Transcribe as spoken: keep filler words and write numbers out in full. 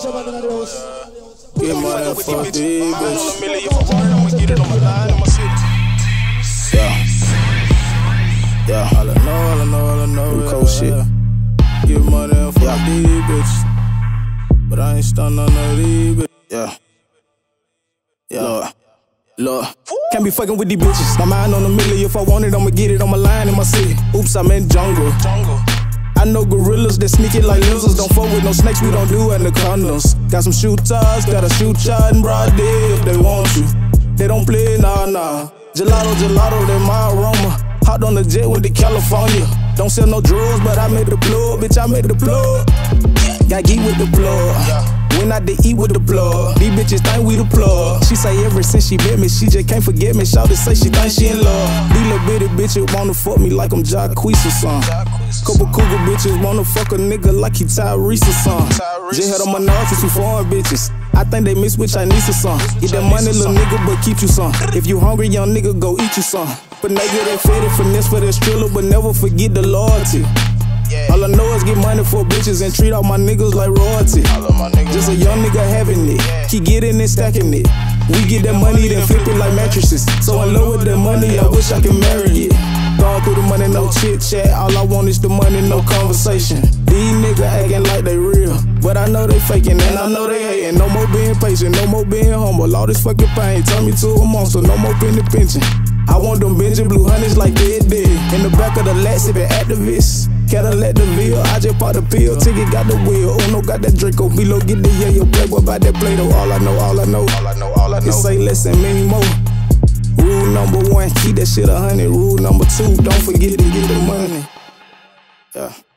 Get money for these bitches. Yeah. Yeah. All I know, all I know, all I know. We cold shit. Get money for Yeah. these bitches. But I ain't stunning on none of these bitches. Yeah. Yeah. Lord. Lord. Can't be fucking with these bitches. My mind on a million. If I want it, I'ma get it on my line in my city. Oops, I'm in jungle. Jungle. I know gorillas that sneak it like lizards. Don't fuck with no snakes, we don't do anacondas. Got some shooters, gotta shoot ya in broad day if they want you. They don't play, nah, nah. Gelato, gelato, they my aroma. Hopped on the jet, went to California. Don't sell no drugs, but I made the plug. Bitch, I made the plug. Got geek with the plug. Went out to eat with the plug. These bitches think we the plug. She say ever since she met me, she just can't forget me. Shawty say she think she in love. These little bitty bitches wanna fuck me like I'm Jacquees or something. Couple cougar bitches wanna fuck a nigga like he Tyrese or something. Just had on my nose with some foreign bitches. I think they mix with Chinese or something. Get that money, little nigga, but keep you some. If you hungry, young nigga, go eat you some. But nigga, they fed it finesse for that thriller, but never forget the loyalty. All I know is get money for bitches and treat all my niggas like royalty. Just a young nigga having it, keep getting it, stacking it. We get that money, then flip it like mattresses. So in love with that money, I wish I could marry it. Going through the money, no chit chat. All I want is the money, no conversation. These niggas acting like they real, but I know they faking and I know they hating. No more being patient, no more being humble. All this fucking pain turn me to a monster. No more penny pinching. I want them Benji blue honeys like they did. In the back of the lat, sipping activists. Cadillac the Ville, I just bought the pill. Ticket got the wheel, Uno got that Draco. Below get the yayo, playboy by that Play-Doh. All I know, all I know, all I know, all I know. It say less and many more. Rule number one, keep that shit a hundred. Rule number two, don't forget to get the money. Yeah.